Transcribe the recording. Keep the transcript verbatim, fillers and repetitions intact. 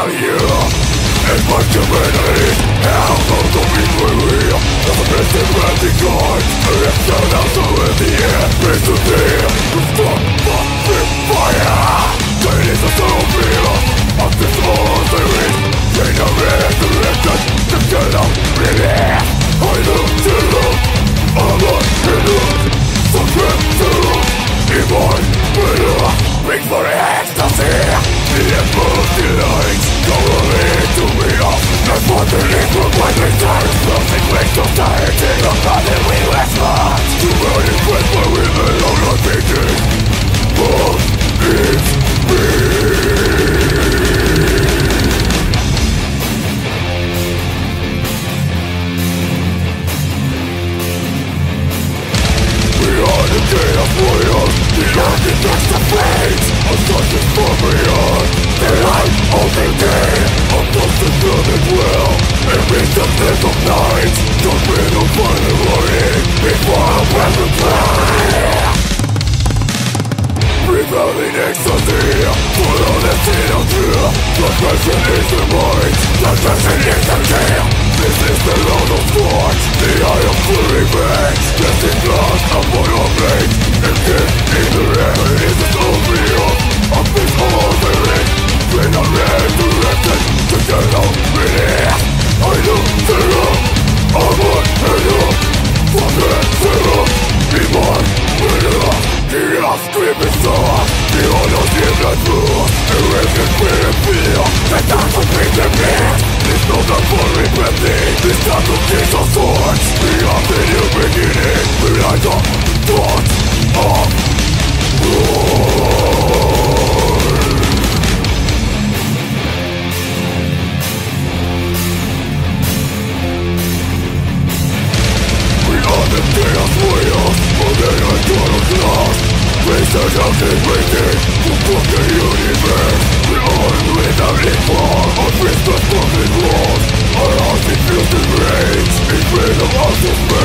a year. And much humanity, how long do we believe? As a missing ranting God, and it's turned out so in the end, it's to fear, to stop fucking fire. That is a soul fear, of this whole series. They know resurrected, to get out, release. I look to look, I'm not in look, subscribe to look, in my winner, bring for ecstasy. The emperor's delight, going to me off. Not for the liquid when we turn, closing with society, the body we expect. To burn in breath where we alone are thinking. What is me? We are the day of warriors, the architects of fate. A such as for beyond the light of the day. A constant burning will, it means the death of night. Don't be no final warning before I will reply. Prevailing ecstasy, full of the sin of fear. Transgression is the mind, transgression is the kill. This is the Lord of Forge, the eye of full revenge. Testing glass upon our blade, empty in the air. It is the soul real, of this ordering. When I'm resurrected, to get out release. I look to look, I'm on the look. For the zero, be my winner. The unscreaming source, the honors in the truth. Erasing fear and fear, the time to bring them in. It's not the full regretting, this time to kiss our swords. We are the new beginning, we light up the thoughts of war. We are the chaos warriors, for the eternal class. Research out and waiting for fucking universe. We are without equal, on Christmas fucking walls. Our hearts infused in rage, in freedom of this man.